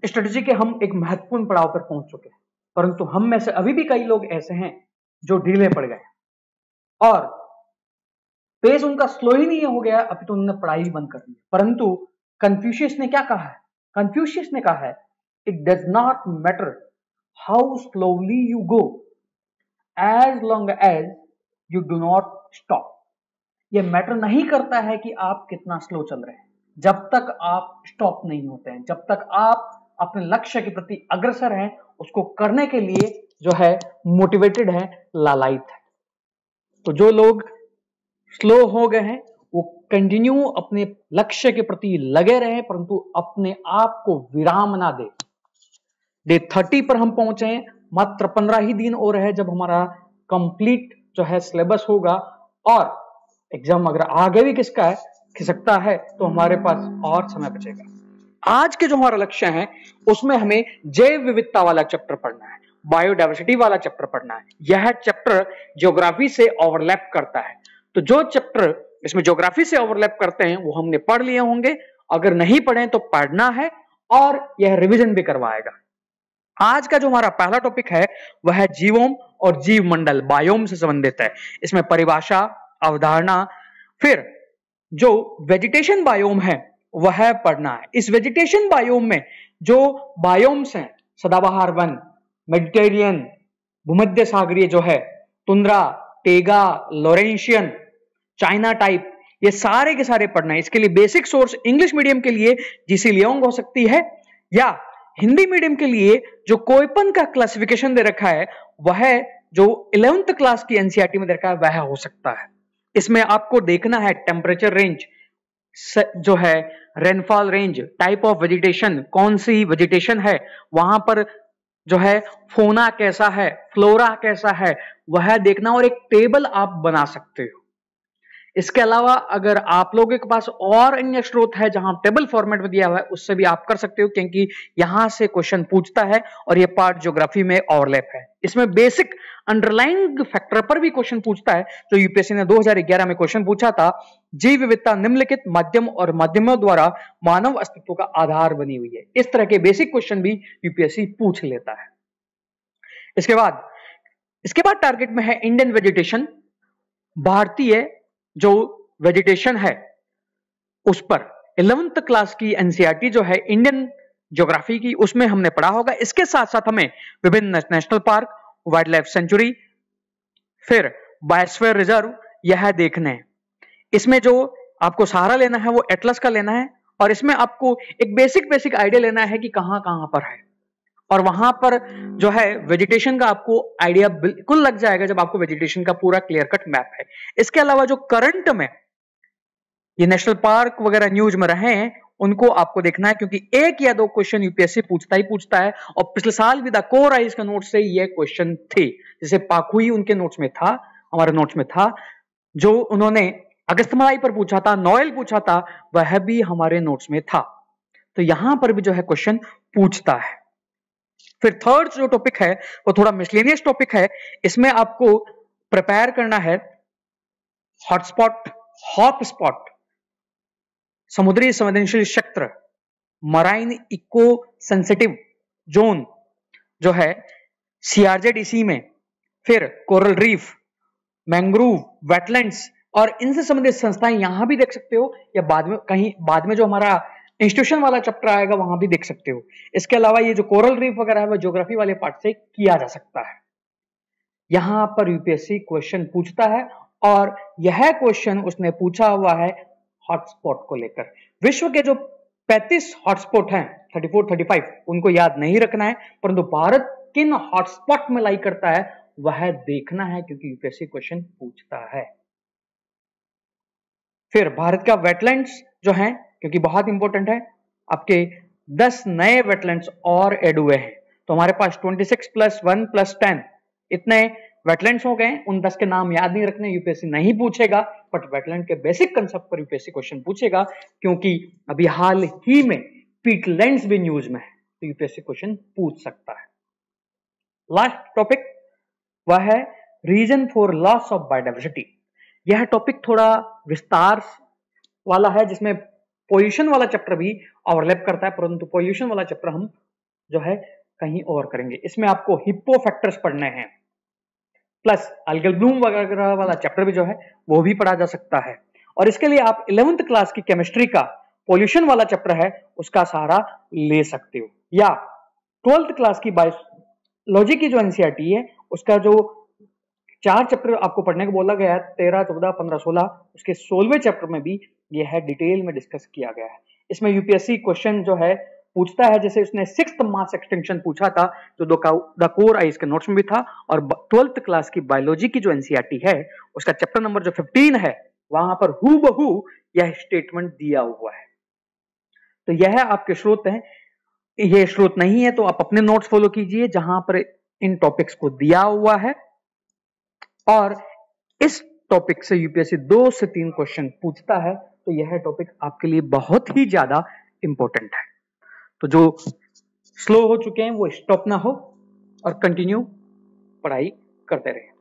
Strategy के हम एक महत्वपूर्ण पड़ाव पर पहुंच चुके हैं, परंतु हम में से अभी भी कई लोग ऐसे हैं जो ढीले पड़ गए और पेस उनका स्लो ही नहीं हो गया, अभी तो उन्होंने पढ़ाई बंद कर दी। परंतु कन्फ्यूशियस ने क्या कहा है? कन्फ्यूशियस ने कहा है, it does not matter how slowly you go as long as you do not stop. ये मैटर नहीं करता है कि आप कितना स्लो चल रहे हैं, जब तक आप स्टॉप नहीं होते हैं, जब तक आप अपने लक्ष्य के प्रति अग्रसर हैं, उसको करने के लिए जो है मोटिवेटेड है, लालायित है। तो जो लोग स्लो हो गए हैं वो कंटिन्यू अपने लक्ष्य के प्रति लगे रहे, परंतु अपने आप को विराम ना दे। डे 30 पर हम पहुंचे हैं, मात्र 15 ही दिन और है जब हमारा कंप्लीट जो है सिलेबस होगा, और एग्जाम अगर आगे भी किसका है खिसकता है तो हमारे पास और समय बचेगा। आज के जो हमारा लक्ष्य है उसमें हमें जैव विविधता वाला चैप्टर पढ़ना है, बायोडाइवर्सिटी वाला चैप्टर पढ़ना है। यह चैप्टर ज्योग्राफी से ओवरलैप करता है, तो जो चैप्टर इसमें ज्योग्राफी से ओवरलैप करते हैं वो हमने पढ़ लिए होंगे, अगर नहीं पढ़े तो पढ़ना है और यह रिवीजन भी करवाएगा। आज का जो हमारा पहला टॉपिक है वह है जीवोम और जीव मंडल, बायोम से संबंधित है। इसमें परिभाषा, अवधारणा, फिर जो वेजिटेशन बायोम है वह पढ़ना है। इस वेजिटेशन बायोम में जो बायोम्स हैं, सदाबहार वन, मेडिटेरियन, भूमध्य सागरीय जो है, tundra, taiga, Laurentian, China type, ये सारे के सारे पढ़ना है। इसके लिए बेसिक सोर्स इंग्लिश मीडियम के लिए जीसी लियोंग हो सकती है, या हिंदी मीडियम के लिए जो कोईपन का क्लासिफिकेशन दे रखा है वह जो 11th क्लास की एनसीईआरटी में दे रखा है वह हो सकता है। इसमें आपको देखना है टेम्परेचर रेंज जो है, rainfall range, type of vegetation, कौन सी वेजिटेशन है, वहां पर जो है फोना कैसा है, फ्लोरा कैसा है, वह देखना, और एक टेबल आप बना सकते हो। इसके अलावा अगर आप लोगों के पास और अन्य स्रोत है जहां टेबल फॉर्मेट में दिया हुआ है उससे भी आप कर सकते हो, क्योंकि यहां से क्वेश्चन पूछता है और ये पार्ट ज्योग्राफी में ओवरलैप है। इसमें बेसिक अंडरलाइंग फैक्टर पर भी क्वेश्चन पूछता है, जो यूपीएससी ने 2011 में क्वेश्चन पूछा था, जीव विविधता निम्नलिखित माध्यम और माध्यमों द्वारा मानव अस्तित्व का आधार बनी हुई है। इस तरह के बेसिक क्वेश्चन भी यूपीएससी पूछ लेता है। इसके बाद टारगेट में है इंडियन वेजिटेशन, भारतीय जो वेजिटेशन है उस पर 11th क्लास की एनसीईआरटी जो है इंडियन ज्योग्राफी की, उसमें हमने पढ़ा होगा। इसके साथ साथ हमें विभिन्न national park, wildlife sanctuary, फिर बायोस्फीयर रिजर्व, यह देखने हैं। इसमें जो आपको सहारा लेना है वो एटलस का लेना है, और इसमें आपको एक बेसिक आइडिया लेना है कि कहां कहां पर है, और वहां पर जो है वेजिटेशन का आपको आइडिया बिल्कुल लग जाएगा जब आपको वेजिटेशन का पूरा क्लियर कट मैप है। इसके अलावा जो करंट में ये नेशनल पार्क वगैरह न्यूज में रहे हैं उनको आपको देखना है, क्योंकि एक या दो क्वेश्चन यूपीएससी पूछता है, और पिछले साल भी द कोर आइज का नोट से ये क्वेश्चन थे। जैसे पाकुई उनके नोट्स में था, हमारे नोट्स में था, जो उन्होंने अगस्तमलाई पर पूछा था, नोएल पूछा था, वह भी हमारे नोट्स में था। तो यहां पर भी जो है क्वेश्चन पूछता है। फिर थर्ड जो टॉपिक है वो थोड़ा मिसलेनियस टॉपिक है। इसमें आपको प्रिपेयर करना है हॉटस्पॉट, समुद्री संवेदनशील क्षेत्र, मराइन इको सेंसिटिव जोन जो है सीआरजेडीसी में, फिर कोरल रीफ, मैंग्रोव, वेटलैंड्स, और इनसे संबंधित संस्थाएं यहां भी देख सकते हो, या बाद में जो हमारा इंस्टीट्यूशन वाला चैप्टर आएगा वहां भी देख सकते हो। इसके अलावा ये जो कोरल रीफ वगैरह है वो ज्योग्राफी वाले पार्ट से किया जा सकता है। यहां पर यूपीएससी क्वेश्चन पूछता है, और यह क्वेश्चन उसने पूछा हुआ है हॉटस्पॉट को लेकर। विश्व के जो 35 हॉटस्पॉट हैं, 34-35, उनको याद नहीं रखना है, परंतु भारत किन हॉटस्पॉट में लाई करता है वह देखना है, क्योंकि यूपीएससी क्वेश्चन पूछता है। फिर भारत का वेटलैंड्स जो है, क्योंकि बहुत इंपॉर्टेंट है, आपके 10 नए वेटलैंड्स और ऐड हुए हैं, तो हमारे पास 26 + 1 + 10 इतने वेटलैंड्स हो गए। उन 10 के नाम याद नहीं रखने, यूपीएससी नहीं पूछेगा, बट वेटलैंड के बेसिक कंसेप्ट पर यूपीएससी क्वेश्चन पूछेगा, क्योंकि अभी हाल ही में पीटलैंड्स भी न्यूज में है, तो यूपीएससी क्वेश्चन पूछ सकता है। लास्ट टॉपिक वह है reason for loss of biodiversity. यह टॉपिक थोड़ा विस्तार वाला है, जिसमें पोल्यूशन वाला चैप्टर भी ओवरलैप करता है, परंतु पोल्यूशन वाला चैप्टर हम जो है कहीं और करेंगे। इसमें आपको हिप्पो फैक्टर्स पढ़ने हैं, प्लस अल्गेल ब्लूम वगैरह वाला चैप्टर भी जो है वो भी पढ़ा जा सकता है। और इसके लिए आप 11th क्लास की केमिस्ट्री का पॉल्यूशन वाला चैप्टर है उसका सहारा ले सकते हो, या 12th क्लास की बायोलॉजी की जो एनसीईआरटी है उसका जो 4 चैप्टर आपको पढ़ने को बोला गया है, 13, 14, 15, 16, उसके 16वें चैप्टर में भी यह है डिटेल में डिस्कस किया गया है। इसमें यूपीएससी क्वेश्चन जो है पूछता है, जैसे उसने 6th मास एक्सटेंशन पूछा था जो द कोर आइज के नोट्स में भी था, और 12th क्लास की बायोलॉजी की जो एनसीईआरटी है उसका चैप्टर नंबर जो 15 है वहां पर हूबहू यह स्टेटमेंट दिया हुआ है। तो यह आपके स्रोत हैं, ये स्रोत नहीं है तो आप अपने नोट्स फॉलो कीजिए जहां पर इन टॉपिक्स को दिया हुआ है, और इस टॉपिक से यूपीएससी 2 से 3 क्वेश्चन पूछता है, तो यह टॉपिक आपके लिए बहुत ही ज्यादा इंपॉर्टेंट है। तो जो स्लो हो चुके हैं वो स्टॉप ना हो और कंटिन्यू पढ़ाई करते रहे।